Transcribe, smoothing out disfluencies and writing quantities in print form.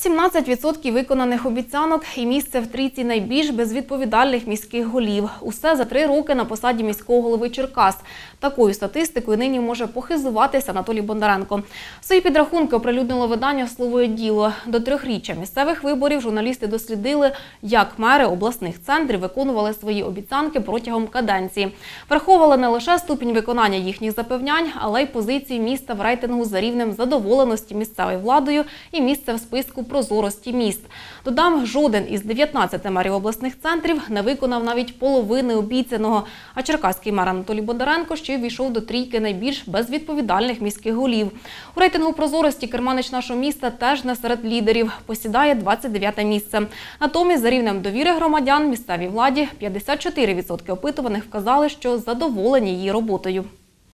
17% виконаних обіцянок і місце в трійці найбільш безвідповідальних міських голів. Усе за 3 роки на посаді міського голови Черкас. Такою статистикою нині може похизуватися Анатолій Бондаренко. Свої підрахунки оприлюднило видання «Слово діло». До 3-річчя місцевих виборів журналісти дослідили, як мери обласних центрів виконували свої обіцянки протягом каденції. Враховували не лише ступінь виконання їхніх запевнянь, але й позиції міста в рейтингу за рівнем задоволеності місцевою владою і місце в списку прозорості міст. Додам, жоден із 19 мерів обласних центрів не виконав навіть половини обіцяного. А черкаський мер Анатолій Бондаренко ще й війшов до трійки найбільш безвідповідальних міських голів. У рейтингу прозорості керманич нашого міста теж не серед лідерів. Посідає 29-те місце. Натомість за рівнем довіри громадян місцевій владі 54% опитуваних вказали, що задоволені її роботою.